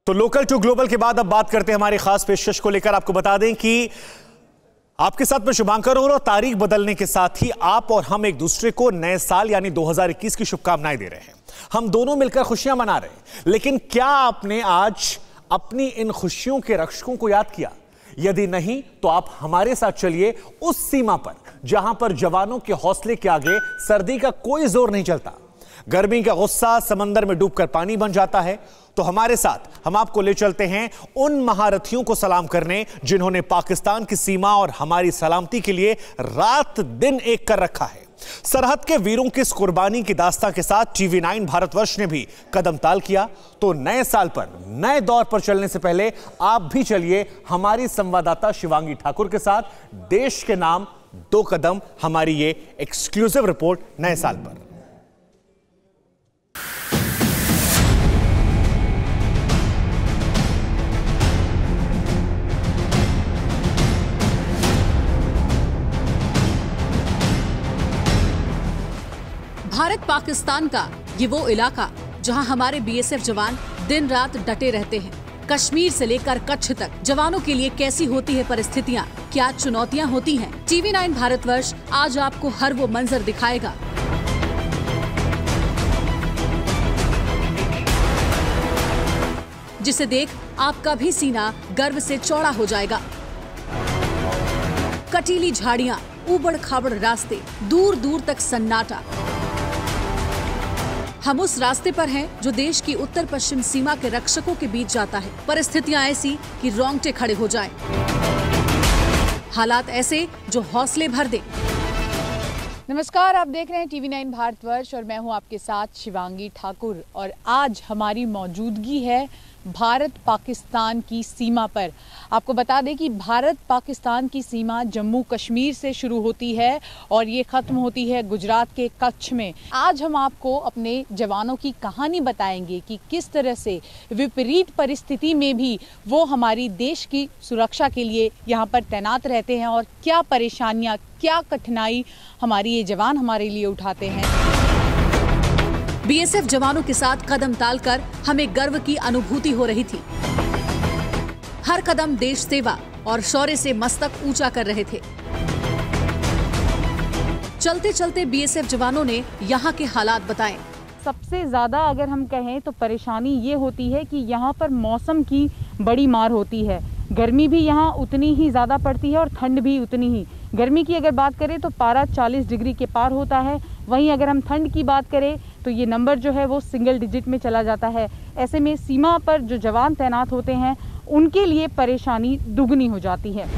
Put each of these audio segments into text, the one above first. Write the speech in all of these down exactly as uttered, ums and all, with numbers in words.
तो local to global के बाद अब बात करते हैं हमारी खास पेशकश को लेकर। आपको बता दें कि आपके साथ में शुभांकर और तारीख बदलने के साथ ही आप और हम एक दूसरे को नए साल यानी दो हज़ार इक्कीस की शुभकामनाएं दे रहे हैं। हम दोनों मिलकर खुशियां मना रहे हैं, लेकिन क्या आपने आज अपनी इन खुशियों के रक्षकों को याद किया? यदि नहीं तो आप हमारे साथ चलिए उस सीमा पर जहां पर जवानों के हौसले के आगे सर्दी का कोई जोर नहीं चलता। गर्मी का गुस्सा समंदर में डूबकर पानी बन जाता है। तो हमारे साथ हम आपको ले चलते हैं उन महारथियों को सलाम करने जिन्होंने पाकिस्तान की सीमा और हमारी सलामती के लिए रात दिन एक कर रखा है। सरहद के वीरों की इस कुर्बानी की दास्तां के साथ टीवी नाइन भारतवर्ष ने भी कदम ताल किया। तो नए साल पर नए दौर पर चलने से पहले आप भी चलिए हमारी संवाददाता शिवांगी ठाकुर के साथ देश के नाम दो कदम, हमारी ये एक्सक्लूसिव रिपोर्ट नए साल पर। भारत पाकिस्तान का ये वो इलाका जहां हमारे बीएसएफ जवान दिन रात डटे रहते हैं। कश्मीर से लेकर कच्छ तक जवानों के लिए कैसी होती है परिस्थितियां, क्या चुनौतियां होती हैं। टीवी नाइन भारतवर्ष आज आपको हर वो मंजर दिखाएगा जिसे देख आपका भी सीना गर्व से चौड़ा हो जाएगा। कटीली झाड़ियां, ऊबड़ खाबड़ रास्ते, दूर दूर तक सन्नाटा। हम उस रास्ते पर हैं जो देश की उत्तर पश्चिम सीमा के रक्षकों के बीच जाता है। परिस्थितियां ऐसी कि रोंगटे खड़े हो जाएं। हालात ऐसे जो हौसले भर दें। नमस्कार, आप देख रहे हैं टीवी नाइन भारतवर्ष और मैं हूं आपके साथ शिवांगी ठाकुर। और आज हमारी मौजूदगी है भारत पाकिस्तान की सीमा पर। आपको बता दें कि भारत पाकिस्तान की सीमा जम्मू कश्मीर से शुरू होती है और ये ख़त्म होती है गुजरात के कच्छ में। आज हम आपको अपने जवानों की कहानी बताएंगे कि किस तरह से विपरीत परिस्थिति में भी वो हमारी देश की सुरक्षा के लिए यहाँ पर तैनात रहते हैं और क्या परेशानियाँ, क्या कठिनाई हमारी ये जवान हमारे लिए उठाते हैं। बीएसएफ जवानों के साथ कदम तालकर हमें गर्व की अनुभूति हो रही थी। हर कदम देश सेवा और शौर्य से मस्तक ऊंचा कर रहे थे। चलते चलते बीएसएफ जवानों ने यहाँ के हालात बताए। सबसे ज़्यादा अगर हम कहें तो परेशानी ये होती है कि यहाँ पर मौसम की बड़ी मार होती है। गर्मी भी यहाँ उतनी ही ज़्यादा पड़ती है और ठंड भी उतनी ही। गर्मी की अगर बात करें तो पारा चालीस डिग्री के पार होता है, वहीं अगर हम ठंड की बात करें तो ये नंबर जो है वो सिंगल डिजिट में चला जाता है। ऐसे में सीमा पर जो जवान तैनात होते हैं उनके लिए परेशानी दुगनी हो जाती है।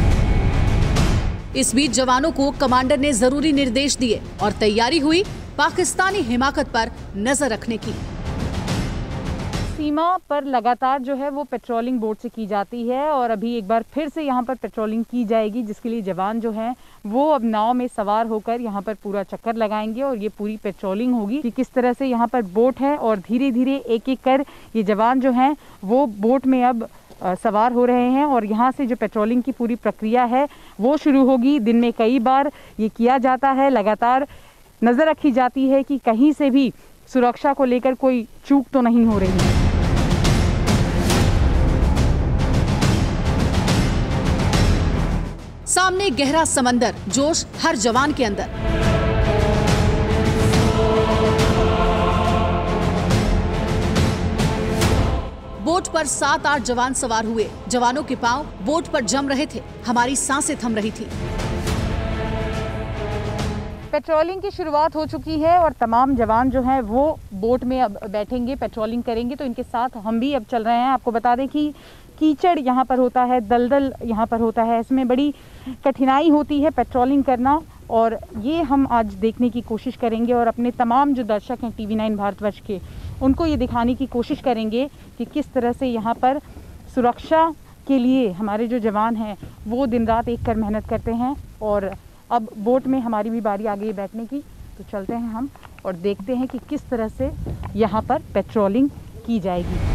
इस बीच जवानों को कमांडर ने जरूरी निर्देश दिए और तैयारी हुई पाकिस्तानी हिमाकत पर नजर रखने की। सीमा पर लगातार जो है वो पेट्रोलिंग बोट से की जाती है और अभी एक बार फिर से यहाँ पर पेट्रोलिंग की जाएगी, जिसके लिए जवान जो हैं वो अब नाव में सवार होकर यहाँ पर पूरा चक्कर लगाएंगे और ये पूरी पेट्रोलिंग होगी कि किस तरह से यहाँ पर बोट है और धीरे धीरे एक एक कर ये जवान जो हैं वो बोट में अब सवार हो रहे हैं और यहाँ से जो पेट्रोलिंग की पूरी प्रक्रिया है वो शुरू होगी। दिन में कई बार ये किया जाता है, लगातार नज़र रखी जाती है कि कहीं से भी सुरक्षा को लेकर कोई चूक तो नहीं हो रही है। सामने गहरा समंदर, जोश हर जवान के अंदर। बोट पर सात आठ जवान सवार हुए। जवानों के पांव बोट पर जम रहे थे, हमारी सांसें थम रही थी। पेट्रोलिंग की शुरुआत हो चुकी है और तमाम जवान जो हैं वो बोट में अब बैठेंगे, पेट्रोलिंग करेंगे। तो इनके साथ हम भी अब चल रहे हैं। आपको बता दें कि कीचड़ यहाँ पर होता है, दलदल यहाँ पर होता है, इसमें बड़ी कठिनाई होती है पेट्रोलिंग करना और ये हम आज देखने की कोशिश करेंगे और अपने तमाम जो दर्शक हैं टीवी नाइन भारतवर्ष के उनको ये दिखाने की कोशिश करेंगे कि किस तरह से यहाँ पर सुरक्षा के लिए हमारे जो जवान हैं वो दिन रात एक कर मेहनत करते हैं। और अब बोट में हमारी भी बारी आ गई बैठने की, तो चलते हैं हम और देखते हैं कि किस तरह से यहाँ पर पेट्रोलिंग की जाएगी।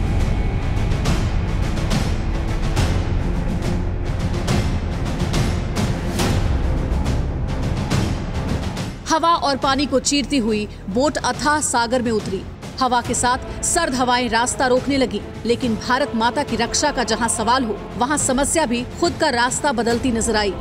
हवा और पानी को चीरती हुई बोट अथाह सागर में उतरी। हवा के साथ सर्द हवाएं रास्ता रोकने लगी, लेकिन भारत माता की रक्षा का जहां सवाल हो, वहां समस्या भी खुद का रास्ता बदलती नजर आई।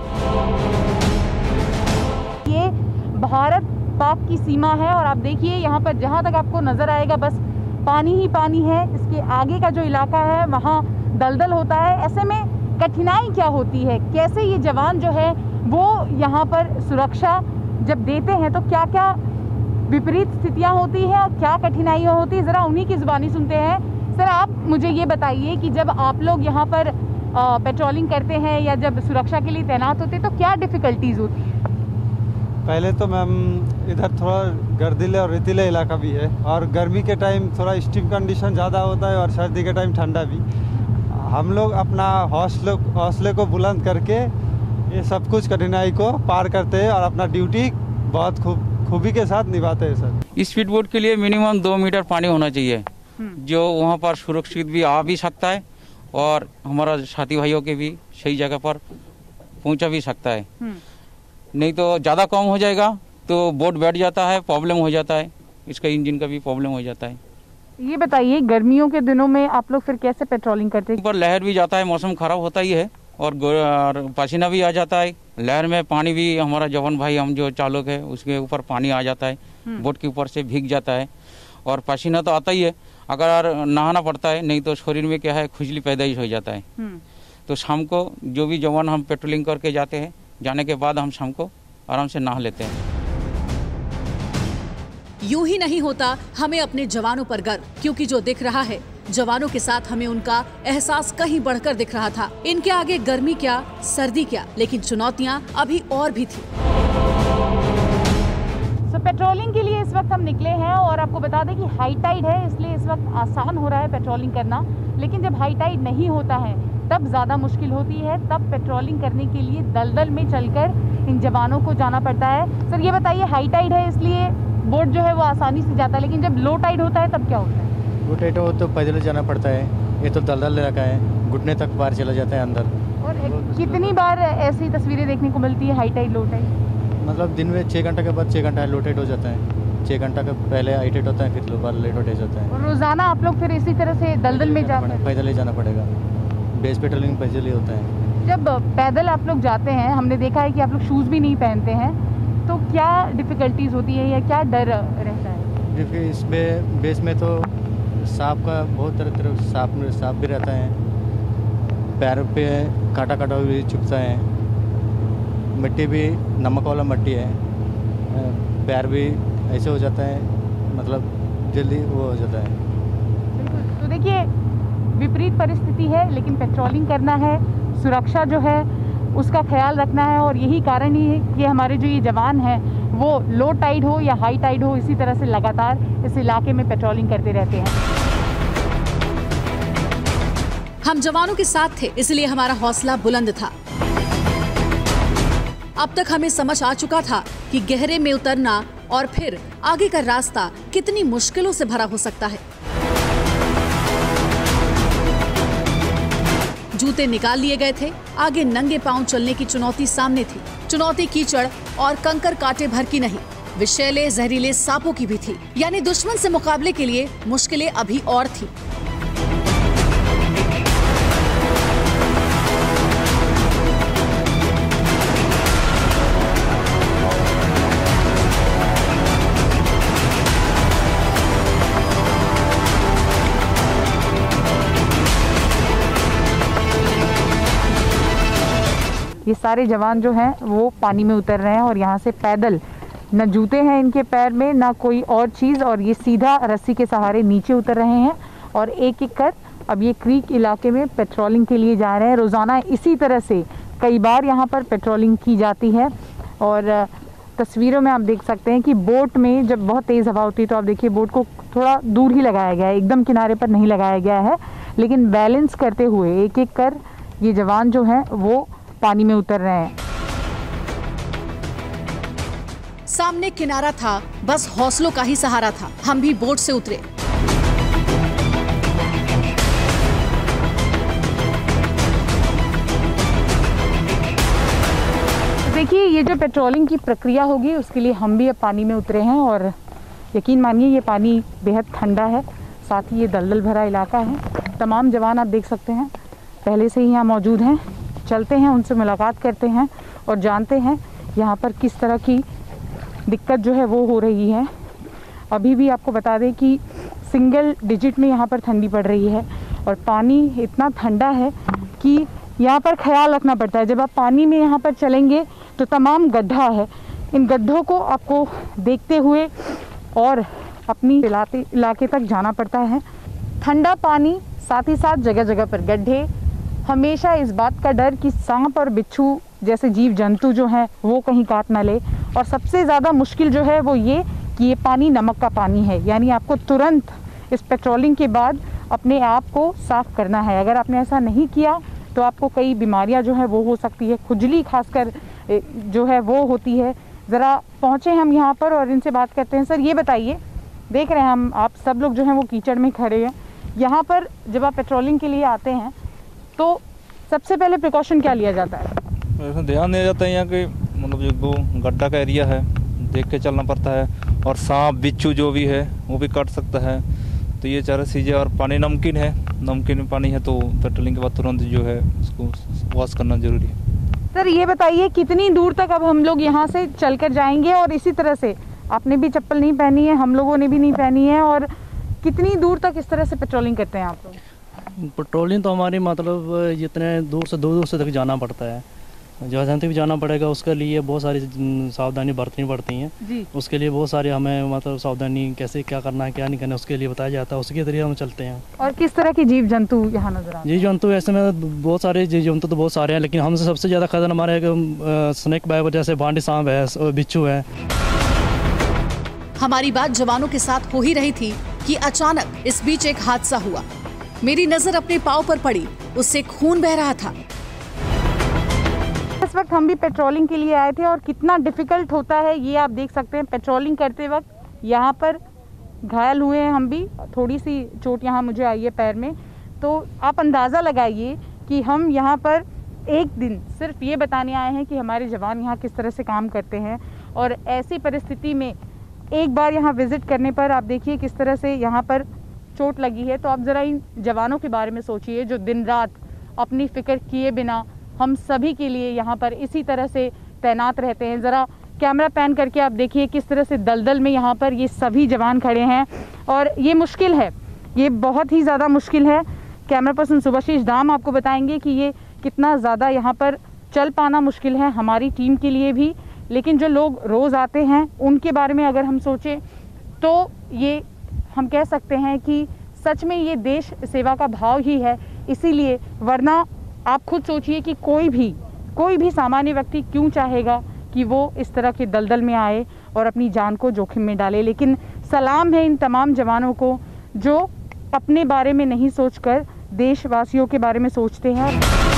ये भारत पाक की सीमा है और आप देखिए यहाँ पर जहाँ तक आपको नजर आएगा बस पानी ही पानी है। इसके आगे का जो इलाका है वहाँ दलदल होता है। ऐसे में कठिनाई क्या होती है, कैसे ये जवान जो है वो यहाँ पर सुरक्षा जब देते हैं तो क्या क्या विपरीत स्थितियाँ होती हैं और क्या कठिनाइयाँ होती है, ज़रा उन्हीं की ज़ुबानी सुनते हैं। सर, आप मुझे ये बताइए कि जब आप लोग यहाँ पर पेट्रोलिंग करते हैं या जब सुरक्षा के लिए तैनात होते हैं तो क्या डिफ़िकल्टीज़ होती है? पहले तो मैम इधर थोड़ा गर्दीले और रेतीले इलाका भी है और गर्मी के टाइम थोड़ा स्टीम कंडीशन ज़्यादा होता है और सर्दी के टाइम ठंडा भी। हम लोग अपना हौसले हौसले को बुलंद करके ये सब कुछ कठिनाई को पार करते हैं और अपना ड्यूटी बहुत खूब खूबी के साथ निभाते हैं सर। स्पीड बोट के लिए मिनिमम दो मीटर पानी होना चाहिए, जो वहाँ पर सुरक्षित भी आ भी सकता है और हमारा साथी भाइयों के भी सही जगह पर पहुँचा भी सकता है। नहीं तो ज़्यादा कम हो जाएगा तो बोट बैठ जाता है, प्रॉब्लम हो जाता है, इसका इंजन का भी प्रॉब्लम हो जाता है। ये बताइए गर्मियों के दिनों में आप लोग फिर कैसे पेट्रोलिंग करते हैं? ऊपर लहर भी जाता है, मौसम खराब होता ही है और पसीना भी आ जाता है। लहर में पानी भी हमारा जवान भाई हम जो चालक है उसके ऊपर पानी आ जाता है, बोट के ऊपर से भीग जाता है और पसीना तो आता ही है। अगर नहाना पड़ता है, नहीं तो शरीर में क्या है खुजली पैदाइश हो जाता है। तो शाम को जो भी जवान हम पेट्रोलिंग करके जाते हैं, जाने के बाद हम शाम को आराम से नहा लेते हैं। यूं ही नहीं होता हमें अपने जवानों पर गर्व, क्योंकि जो दिख रहा है जवानों के साथ हमें उनका एहसास कहीं बढ़कर दिख रहा था। इनके आगे गर्मी क्या, सर्दी क्या, लेकिन चुनौतियां अभी और भी थी। तो पेट्रोलिंग के लिए इस वक्त हम निकले हैं और आपको बता दें कि हाई टाइड है, इसलिए इस वक्त आसान हो रहा है पेट्रोलिंग करना। लेकिन जब हाई टाइड नहीं होता है तब ज़्यादा मुश्किल होती है। तब पेट्रोलिंग करने के लिए दलदल में चलकर इन जवानों को जाना पड़ता है। सर, ये बताइए, हाई टाइड है इसलिए बोट जो है वो आसानी से जाता है, लेकिन जब लो टाइड होता है तब क्या होता है? लो टाइड हो तो पैदल जाना पड़ता है। ये तो दलदल इलाका है, घुटने तक बाहर चला जाता है अंदर। और कितनी बार ऐसी तस्वीरें देखने को मिलती है हाई टाइड लो टाइड? मतलब दिन में छः घंटे के बाद छः घंटा लो टाइड हो जाता है। छः घंटा का पहले हाई टाइड होता है, फिर लो बार लो टाइड होता है। और रोजाना आप लोग फिर इसी तरह से दलदल में जाते हैं? पैदल ही जाना पड़ेगा, बेस पेट्रोलिंग पैदल ही होता है। जब पैदल आप लोग जाते हैं, हमने देखा है कि आप लोग शूज़ भी नहीं पहनते हैं, तो क्या डिफ़िकल्टीज़ होती है या क्या डर रहता है? क्योंकि इसमें बेस में तो सांप का बहुत तरह तरह सांप सांप भी रहता है, पैरों पे काटा काटा भी चुभता है, मिट्टी भी नमक वाला मिट्टी है, पैर भी ऐसे हो जाता है, मतलब जल्दी वो हो जाता है। बिल्कुल। तो देखिए, विपरीत परिस्थिति है, लेकिन पेट्रोलिंग करना है, सुरक्षा जो है उसका ख्याल रखना है। और यही कारण ही है कि हमारे जो ये जवान हैं वो लो टाइड हो या हाई टाइड हो, इसी तरह से लगातार इस इलाके में पेट्रोलिंग करते रहते हैं। हम जवानों के साथ थे, इसलिए हमारा हौसला बुलंद था। अब तक हमें समझ आ चुका था कि गहरे में उतरना और फिर आगे का रास्ता कितनी मुश्किलों से भरा हो सकता है। जूते निकाल लिए गए थे, आगे नंगे पांव चलने की चुनौती सामने थी। चुनौती कीचड़ और कंकर कांटे भर की नहीं, विषैले जहरीले सांपों की भी थी। यानी दुश्मन से मुकाबले के लिए मुश्किलें अभी और थी। ये सारे जवान जो हैं वो पानी में उतर रहे हैं और यहाँ से पैदल, न जूते हैं इनके पैर में ना कोई और चीज़, और ये सीधा रस्सी के सहारे नीचे उतर रहे हैं और एक एक कर अब ये क्रीक इलाके में पेट्रोलिंग के लिए जा रहे हैं। रोज़ाना इसी तरह से कई बार यहाँ पर पेट्रोलिंग की जाती है। और तस्वीरों में आप देख सकते हैं कि बोट में जब बहुत तेज़ हवा होती है तो आप देखिए बोट को थोड़ा दूर ही लगाया गया है, एकदम किनारे पर नहीं लगाया गया है, लेकिन बैलेंस करते हुए एक एक कर ये जवान जो हैं वो पानी में उतर रहे हैं। सामने किनारा था, बस हौसलों का ही सहारा था। हम भी बोट से उतरे। देखिए, ये जो पेट्रोलिंग की प्रक्रिया होगी उसके लिए हम भी अब पानी में उतरे हैं और यकीन मानिए ये पानी बेहद ठंडा है, साथ ही ये दलदल भरा इलाका है। तमाम जवान आप देख सकते हैं पहले से ही यहाँ मौजूद हैं। चलते हैं, उनसे मुलाकात करते हैं और जानते हैं यहाँ पर किस तरह की दिक्कत जो है वो हो रही है। अभी भी आपको बता दें कि सिंगल डिजिट में यहाँ पर ठंडी पड़ रही है और पानी इतना ठंडा है कि यहाँ पर ख्याल रखना पड़ता है। जब आप पानी में यहाँ पर चलेंगे तो तमाम गड्ढा है, इन गड्ढों को आपको देखते हुए और अपनी इलाके इलाके तक जाना पड़ता है। ठंडा पानी, साथ ही साथ जगह जगह पर गड्ढे, हमेशा इस बात का डर कि सांप और बिच्छू जैसे जीव जंतु जो हैं वो कहीं काट ना ले। और सबसे ज़्यादा मुश्किल जो है वो ये कि ये पानी नमक का पानी है, यानी आपको तुरंत इस पेट्रोलिंग के बाद अपने आप को साफ़ करना है। अगर आपने ऐसा नहीं किया तो आपको कई बीमारियां जो है वो हो सकती है, खुजली खासकर जो है वो होती है। ज़रा पहुँचे हम यहाँ पर और इनसे बात करते हैं। सर ये बताइए, देख रहे हैं हम आप सब लोग जो हैं वो कीचड़ में खड़े हैं। यहाँ पर जब आप पेट्रोलिंग के लिए आते हैं तो सबसे पहले प्रिकॉशन क्या लिया जाता है? ऐसा ध्यान दिया जाता है यहाँ के मतलब जो वो गड्ढा का एरिया है देख के चलना पड़ता है, और सांप बिच्छू जो भी है वो भी काट सकता है। तो ये चार चीज़ें, और पानी नमकीन है, नमकीन पानी है तो पेट्रोलिंग के बाद तुरंत जो है उसको वॉश करना जरूरी है। सर ये बताइए कितनी दूर तक अब हम लोग यहाँ से चलकर जाएंगे? और इसी तरह से आपने भी चप्पल नहीं पहनी है, हम लोगों ने भी नहीं पहनी है, और कितनी दूर तक इस तरह से पेट्रोलिंग करते हैं आप लोग? पेट्रोलिंग तो हमारी मतलब जितने दूर से दूर दूर से तक जाना पड़ता है, जहाँ तक भी जाना पड़ेगा उसके लिए बहुत सारी सावधानी बरतनी पड़ती हैं जी। उसके लिए बहुत सारे हमें मतलब सावधानी कैसे क्या करना है क्या नहीं करना है उसके लिए बताया जाता है, उसके जरिए हम चलते हैं। और किस तरह के जीव जंतु यहाँ नजर आते हैं? जीव जंतु ऐसे में बहुत सारे जीव जंतु तो बहुत सारे हैं, लेकिन हमसे सबसे ज़्यादा खतरा हमारे स्नेक बाइट जैसे भांडी सांप है, बिच्छू है। हमारी बात जवानों के साथ हो ही रही थी कि अचानक इस बीच एक हादसा हुआ। मेरी नजर अपने पाँव पर पड़ी, उससे खून बह रहा था। इस वक्त हम भी पेट्रोलिंग के लिए आए थे और कितना डिफ़िकल्ट होता है ये आप देख सकते हैं। पेट्रोलिंग करते वक्त यहाँ पर घायल हुए हैं हम भी, थोड़ी सी चोट यहाँ मुझे आई है पैर में। तो आप अंदाज़ा लगाइए कि हम यहाँ पर एक दिन सिर्फ ये बताने आए हैं कि हमारे जवान यहाँ किस तरह से काम करते हैं। और ऐसी परिस्थिति में एक बार यहाँ विज़िट करने पर आप देखिए किस तरह से यहाँ पर चोट लगी है। तो आप ज़रा इन जवानों के बारे में सोचिए जो दिन रात अपनी फ़िक्र किए बिना हम सभी के लिए यहाँ पर इसी तरह से तैनात रहते हैं। ज़रा कैमरा पैन करके आप देखिए किस तरह से दलदल में यहाँ पर ये सभी जवान खड़े हैं और ये मुश्किल है, ये बहुत ही ज़्यादा मुश्किल है। कैमरा पर्सन सुभाशीष दाम आपको बताएंगे कि ये कितना ज़्यादा यहाँ पर चल पाना मुश्किल है हमारी टीम के लिए भी, लेकिन जो लोग रोज़ आते हैं उनके बारे में अगर हम सोचें तो ये हम कह सकते हैं कि सच में ये देश सेवा का भाव ही है। इसीलिए वरना आप खुद सोचिए कि कोई भी कोई भी सामान्य व्यक्ति क्यों चाहेगा कि वो इस तरह के दलदल में आए और अपनी जान को जोखिम में डाले। लेकिन सलाम है इन तमाम जवानों को जो अपने बारे में नहीं सोचकर देशवासियों के बारे में सोचते हैं।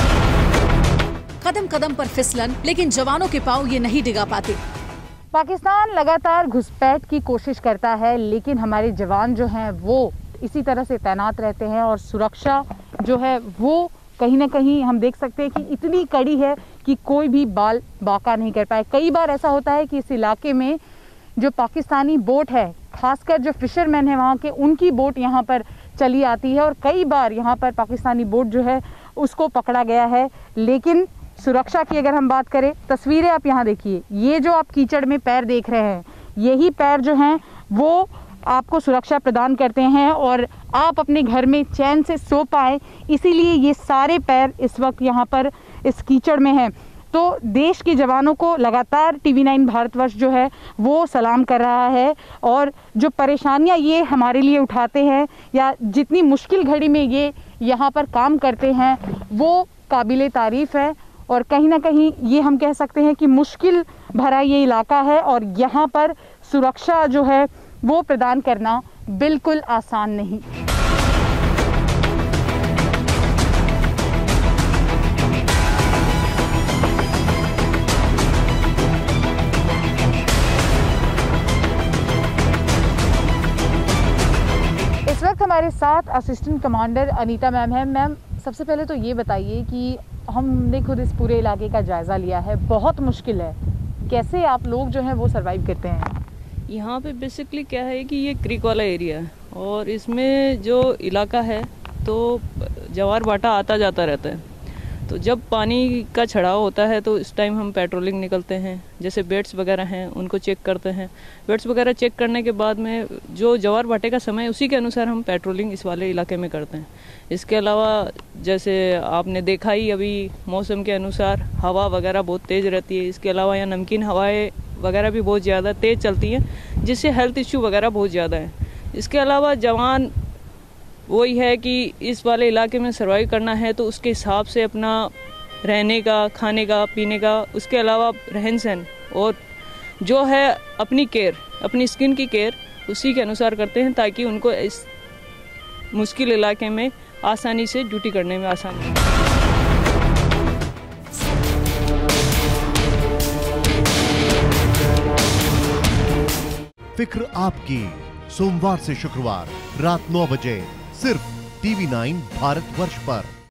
कदम कदम पर फिसलन, लेकिन जवानों के पांव ये नहीं डिगा पाते। पाकिस्तान लगातार घुसपैठ की कोशिश करता है, लेकिन हमारे जवान जो हैं वो इसी तरह से तैनात रहते हैं और सुरक्षा जो है वो कहीं ना कहीं हम देख सकते हैं कि इतनी कड़ी है कि कोई भी बाल बाका नहीं कर पाए। कई बार ऐसा होता है कि इस इलाके में जो पाकिस्तानी बोट है, खासकर जो फिशरमैन है वहाँ के, उनकी बोट यहाँ पर चली आती है और कई बार यहाँ पर पाकिस्तानी बोट जो है उसको पकड़ा गया है। लेकिन सुरक्षा की अगर हम बात करें, तस्वीरें आप यहाँ देखिए, ये जो आप कीचड़ में पैर देख रहे हैं, यही पैर जो हैं वो आपको सुरक्षा प्रदान करते हैं और आप अपने घर में चैन से सो पाए, इसीलिए ये सारे पैर इस वक्त यहाँ पर इस कीचड़ में हैं। तो देश के जवानों को लगातार टीवी नाइन भारतवर्ष जो है वो सलाम कर रहा है और जो परेशानियाँ ये हमारे लिए उठाते हैं या जितनी मुश्किल घड़ी में ये यहाँ पर काम करते हैं वो काबिले तारीफ़ है। और कहीं ना कहीं ये हम कह सकते हैं कि मुश्किल भरा ये इलाका है और यहाँ पर सुरक्षा जो है वो प्रदान करना बिल्कुल आसान नहीं। इस वक्त हमारे साथ असिस्टेंट कमांडर अनीता मैम है। मैम, सबसे पहले तो ये बताइए कि हमने खुद इस पूरे इलाके का जायज़ा लिया है, बहुत मुश्किल है, कैसे आप लोग जो हैं वो सरवाइव करते हैं? यहाँ पे बेसिकली क्या है कि ये क्रीक वाला एरिया है और इसमें जो इलाका है तो जवार भाटा आता जाता रहता है। तो जब पानी का छड़ाव होता है तो इस टाइम हम पेट्रोलिंग निकलते हैं, जैसे बेड्स वगैरह हैं उनको चेक करते हैं। बेड्स वगैरह चेक करने के बाद में जो जवार भाटे का समय उसी के अनुसार हम पेट्रोलिंग इस वाले इलाके में करते हैं। इसके अलावा जैसे आपने देखा ही अभी मौसम के अनुसार हवा वगैरह बहुत तेज़ रहती है। इसके अलावा यहाँ नमकीन हवाएं वगैरह भी बहुत ज़्यादा तेज़ चलती हैं, जिससे हेल्थ इश्यू वगैरह बहुत ज़्यादा है। इसके अलावा जवान वही है कि इस वाले इलाके में सर्वाइव करना है तो उसके हिसाब से अपना रहने का, खाने का, पीने का, उसके अलावा रहन सहन और जो है अपनी केयर, अपनी स्किन की केयर उसी के अनुसार करते हैं ताकि उनको इस मुश्किल इलाके में आसानी से ड्यूटी करने में आसानी हो। फिक्र आपकी, सोमवार से शुक्रवार रात नौ बजे सिर्फ टीवी नाइन भारतवर्ष पर।